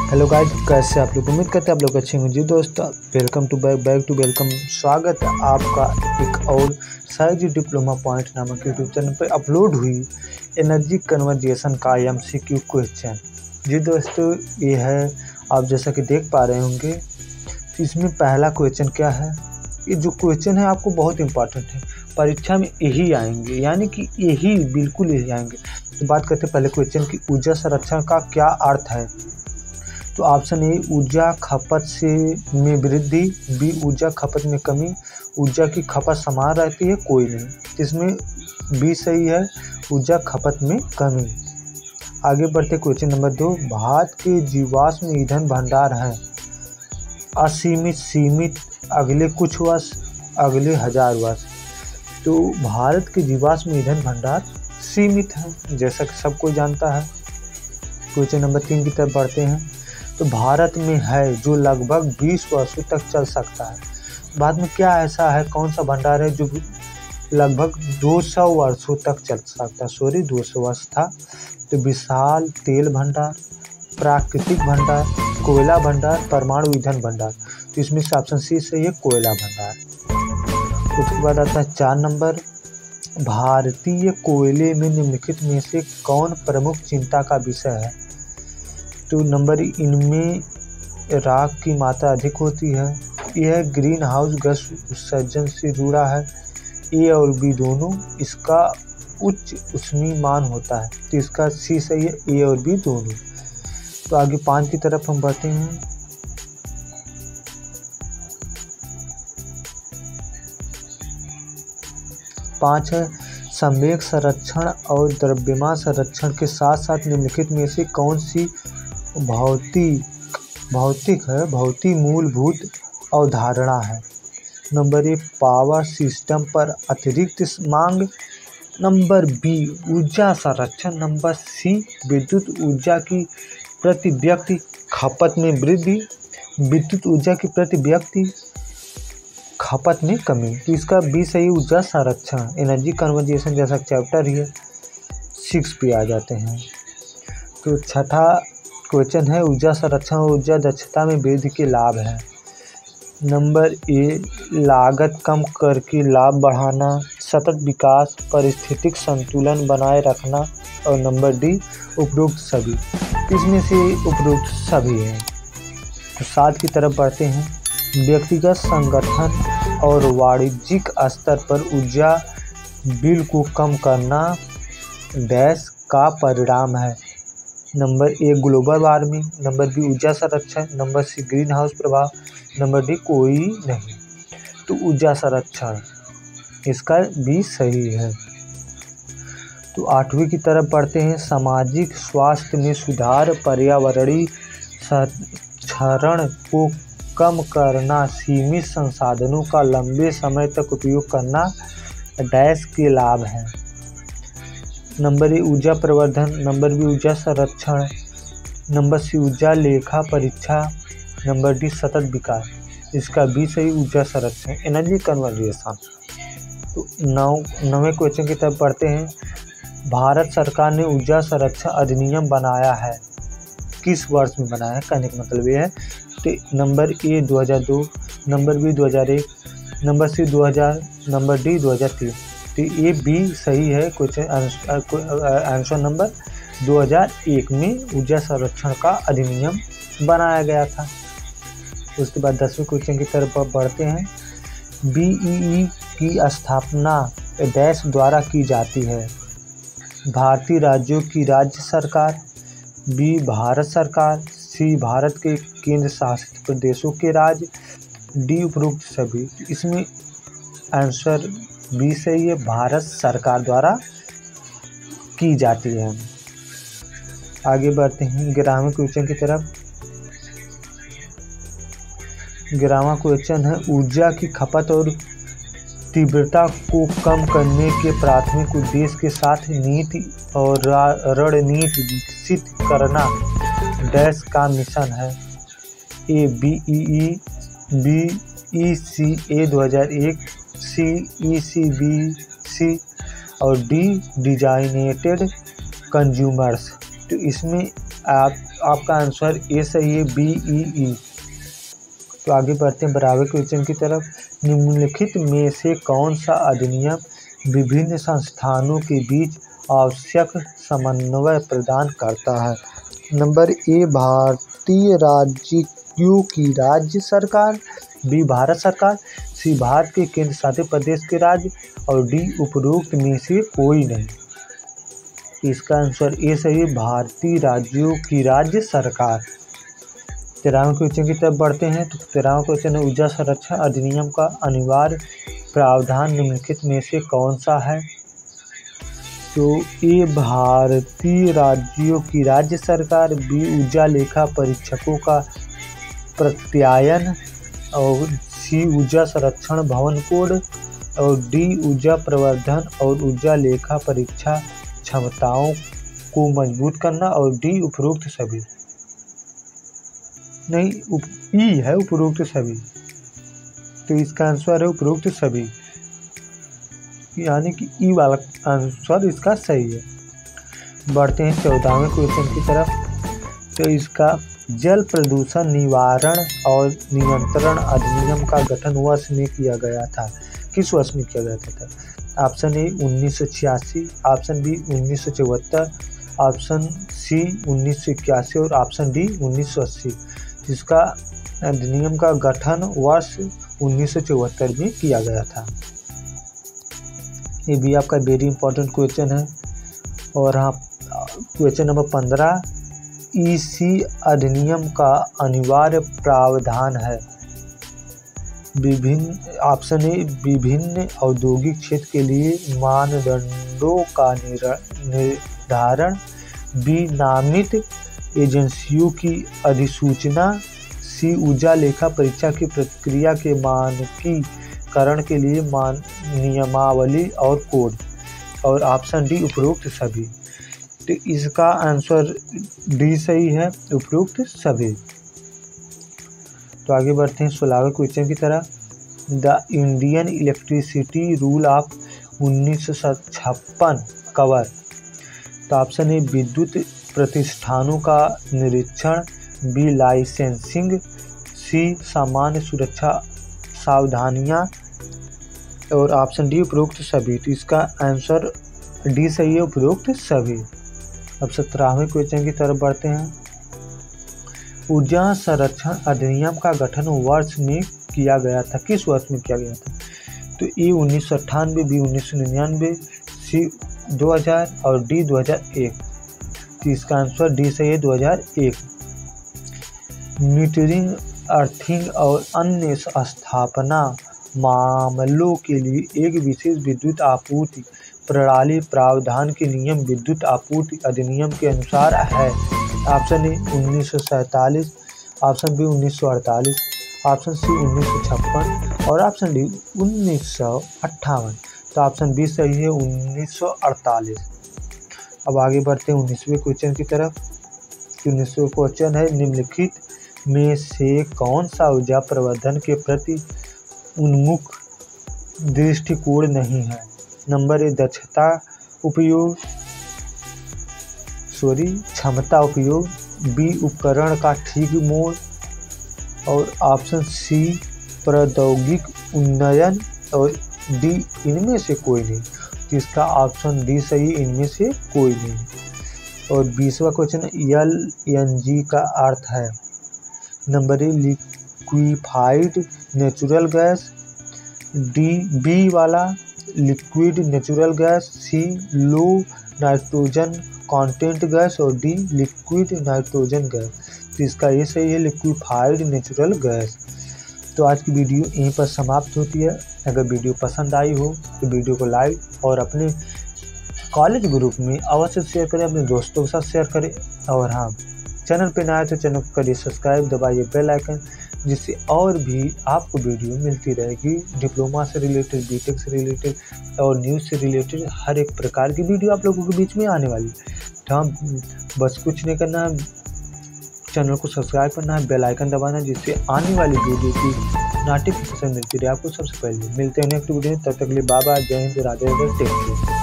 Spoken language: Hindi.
हेलो गाइस, कैसे आप लोग? उम्मीद करते हैं आप लोग अच्छे होंगे। जी दोस्तों, वेलकम टू वेलकम। स्वागत है आपका एक और साइज डिप्लोमा पॉइंट नामक यूट्यूब चैनल पर अपलोड हुई एनर्जी कन्वर्जेशन का MCQ क्वेश्चन। जी दोस्तों, ये है, आप जैसा कि देख पा रहे होंगे। इसमें पहला क्वेश्चन क्या है? ये जो क्वेश्चन है आपको बहुत इंपॉर्टेंट है, परीक्षा में यही आएंगे, यानी कि यही बिल्कुल यही आएंगे। तो बात करते हैं पहले क्वेश्चन की, ऊर्जा संरक्षण का क्या अर्थ है? तो ऑप्शन ए, ऊर्जा खपत में वृद्धि, बी, ऊर्जा खपत में कमी, ऊर्जा की खपत समान रहती है कोई नहीं। इसमें बी सही है, ऊर्जा खपत में कमी। आगे बढ़ते क्वेश्चन नंबर 2, भारत के जीवाश्म ईंधन भंडार हैं असीमित, सीमित, अगले कुछ वर्ष, अगले 1000 वर्ष। तो भारत के जीवाश्म ईंधन भंडार सीमित है, जैसा कि सबको जानता है। क्वेश्चन नंबर 3 की तरफ बढ़ते हैं। तो भारत में है जो लगभग 20 वर्षों तक चल सकता है। भारत में क्या ऐसा है, कौन सा भंडार है जो लगभग 200 वर्षों तक चल सकता है? 200 वर्ष था। तो विशाल तेल भंडार, प्राकृतिक भंडार, कोयला भंडार, परमाणु ईंधन भंडार। तो इसमें से ऑप्शन सी सही है, कोयला भंडार। उसके बाद आता है 4 नंबर, भारतीय कोयले में निम्नलिखित में से कौन प्रमुख चिंता का विषय है? तो नंबर, इनमें राख की मात्रा अधिक होती है, यह ग्रीन हाउस गैस उत्सर्जन से जुड़ा है, ए और बी दोनों, इसका उच्च ऊष्मीय मान होता है। तो इसका सी सही है, ए और बी दोनों। तो आगे 5 की तरफ हम बढ़ते हैं। पाँच है, संवेग संरक्षण और द्रव्यमान संरक्षण के साथ साथ निम्नलिखित में से कौन सी भौतिक मूलभूत अवधारणा है? नंबर ए, पावर सिस्टम पर अतिरिक्त मांग, नंबर बी, ऊर्जा संरक्षण, नंबर सी, विद्युत ऊर्जा की प्रति व्यक्ति खपत में वृद्धि, विद्युत ऊर्जा की प्रति व्यक्ति खपत में कमी। तो इसका बी सही, ऊर्जा संरक्षण। एनर्जी कन्वर्जेशन जैसा चैप्टर ही है, 6 पे आ जाते हैं। तो छठा क्वेश्चन है, ऊर्जा संरक्षण और ऊर्जा दक्षता में वृद्धि के लाभ हैं। नंबर ए, लागत कम करके लाभ बढ़ाना, सतत विकास, पारिस्थितिक संतुलन बनाए रखना, और नंबर डी, उपरोक्त सभी। इसमें से उपरोक्त सभी हैं। तो 7 की तरफ बढ़ते हैं। व्यक्तिगत, संगठन और वाणिज्यिक स्तर पर ऊर्जा बिल को कम करना डैश का परिणाम है। Number A, global warming, number B, ऊर्जा संरक्षण, नंबर सी, ग्रीन हाउस प्रभाव, नंबर डी, कोई नहीं। तो ऊर्जा संरक्षण, इसका बी सही है। तो 8वीं की तरफ बढ़ते हैं। सामाजिक स्वास्थ्य में सुधार, पर्यावरणीय क्षरण को कम करना, सीमित संसाधनों का लंबे समय तक उपयोग करना डैश के लाभ हैं। नंबर ए, ऊर्जा प्रवर्धन, नंबर बी, ऊर्जा संरक्षण, नंबर सी, ऊर्जा लेखा परीक्षा, नंबर डी, सतत विकास। इसका बी सही, ऊर्जा संरक्षण, एनर्जी कन्वर्जेशन। तो 9वें क्वेश्चन की तरफ पढ़ते हैं। भारत सरकार ने ऊर्जा संरक्षण अधिनियम बनाया है, किस वर्ष में बनाया है? कहने का मतलब ये है। तो number A 2002, number B 2001, number C 2000, number D 2003। तो ये बी सही है। क्वेश्चन आंसर नंबर 2001 में ऊर्जा संरक्षण का अधिनियम बनाया गया था। उसके बाद 10वें क्वेश्चन की तरफ बढ़ते हैं। BEE की स्थापना डैश द्वारा की जाती है? भारतीय राज्यों की राज्य सरकार, बी, भारत सरकार, सी, भारत के केंद्र शासित प्रदेशों के राज्य, डी, उपरोक्त सभी। इसमें आंसर बी सही है, भारत सरकार द्वारा की जाती है। आगे बढ़ते हैं 11वें क्वेश्चन की तरफ। 11वां क्वेश्चन है, ऊर्जा की खपत और तीव्रता को कम करने के प्राथमिक उद्देश्य के साथ नीति और रणनीति विकसित करना डैश का मिशन है? A, BEE, B, ECA 2001, C, ECBC, और डी, डिजाइनेटेड कंज्यूमर्स। तो इसमें आप आपका आंसर ए सही है, BEE। तो आगे बढ़ते हैं बराबर क्वेश्चन की तरफ। निम्नलिखित में से कौन सा अधिनियम विभिन्न संस्थानों के बीच आवश्यक समन्वय प्रदान करता है? नंबर ए भारतीय राज्यों की राज्य सरकार, बी भारत सरकार, सी भारत के केंद्र शासित प्रदेश के राज्य और डी उपरोक्त में से कोई नहीं। इसका आंसर ए सही है, भारतीय राज्यों की राज्य सरकार। 13वें क्वेश्चन की तरफ बढ़ते हैं। तो 13वां क्वेश्चन है ऊर्जा संरक्षण अधिनियम का अनिवार्य प्रावधान निम्नलिखित में से कौन सा है? तो ए भारतीय राज्यों की राज्य सरकार, बी ऊर्जा लेखा परीक्षकों का प्रत्यायन और सी ऊर्जा संरक्षण भवन कोड और डी ऊर्जा प्रवर्धन और ऊर्जा लेखा परीक्षा क्षमताओं को मजबूत करना और डी उपरोक्त सभी। नहीं, ई है उपरोक्त सभी। तो इसका आंसर है उपरोक्त सभी, यानी कि ई वाला आंसर इसका सही है। बढ़ते हैं 14वें क्वेश्चन की तरफ। तो इसका जल प्रदूषण निवारण और नियंत्रण अधिनियम का गठन वर्ष में किया गया था, किस वर्ष में किया गया था? Option A 1986, option B 1974, option C 1981 और ऑप्शन डी 1980। जिसका अधिनियम का गठन वर्ष 1974 में किया गया था। ये भी आपका वेरी इंपॉर्टेंट क्वेश्चन है। और हाँ, क्वेश्चन नंबर 15, इसी अधिनियम का अनिवार्य प्रावधान है। ऑप्शन ए विभिन्न औद्योगिक क्षेत्र के लिए मानदंडों का निर्धारण, बी नामित एजेंसियों की अधिसूचना, सी ऊर्जा लेखा परीक्षा की प्रक्रिया के मानकीकरण के लिए नियमावली और कोड और ऑप्शन डी उपरोक्त सभी। तो इसका आंसर डी सही है, उपरोक्त सभी। तो आगे बढ़ते हैं 16वें क्वेश्चन की तरफ। The Indian electricity rule of 1956 cover. तो ऑप्शन ए विद्युत प्रतिष्ठानों का निरीक्षण, बी लाइसेंसिंग, सी सामान्य सुरक्षा सावधानियां और ऑप्शन डी उपरोक्त सभी। तो इसका आंसर डी सही है, उपरोक्त सभी। अब 17वें क्वेश्चन की तरफ बढ़ते हैं। ऊर्जा संरक्षण अधिनियम का गठन वर्ष में किया गया था, किस वर्ष में किया गया था? तो ए 1998, बी 1999, सी 2000 और डी 2001। तो इसका आंसर डी सही है, 2001। मीटरिंग, अर्थिंग और अन्य स्थापना मामलों के लिए एक विशेष विद्युत आपूर्ति प्रणाली प्रावधान के नियम विद्युत आपूर्ति अधिनियम के अनुसार है। Option A 1947, option B 1948, option C 1956 और ऑप्शन डी 1958। तो ऑप्शन बी सही है, 1948। अब आगे बढ़ते हैं 19वें क्वेश्चन की तरफ। 19वें क्वेश्चन है निम्नलिखित में से कौन सा ऊर्जा प्रवर्धन के प्रति उन्मुख दृष्टिकोण नहीं है? नंबर ए क्षमता उपयोग, बी उपकरण का ठीक मोड़ और ऑप्शन सी प्रौद्योगिक उन्नयन और डी इनमें से कोई नहीं। तो इसका ऑप्शन डी सही, इनमें से कोई नहीं। और 20वां क्वेश्चन LNG का अर्थ है। Number A liquefied natural gas, B वाला liquid natural gas, C low nitrogen content gas और डी लिक्विड नाइट्रोजन गैस। तो इसका ये सही है, लिक्विफाइड नेचुरल गैस। तो आज की वीडियो यहीं पर समाप्त होती है। अगर वीडियो पसंद आई हो तो वीडियो को लाइक और अपने कॉलेज ग्रुप में अवश्य शेयर करें, अपने दोस्तों के साथ शेयर करें। और हाँ, चैनल पे नया है तो चैनल को करिए सब्सक्राइब, दबाइए बेल आइकन, जिससे और भी आपको वीडियो मिलती रहेगी डिप्लोमा से रिलेटेड, बीटेक से रिलेटेड और न्यूज़ से रिलेटेड हर एक प्रकार की वीडियो आप लोगों के बीच में आने वाली है। तो हम बस कुछ नहीं करना है, चैनल को सब्सक्राइब करना है, बेल आइकन दबाना, जिससे आने वाली वीडियो की नोटिफिकेशन मिलती रहे आपको सबसे पहले। मिलते हैं नेक्स्ट वीडियो में, तब तक के लिए बाय बाय, जय हिंद, राधे राधे, टेक केयर।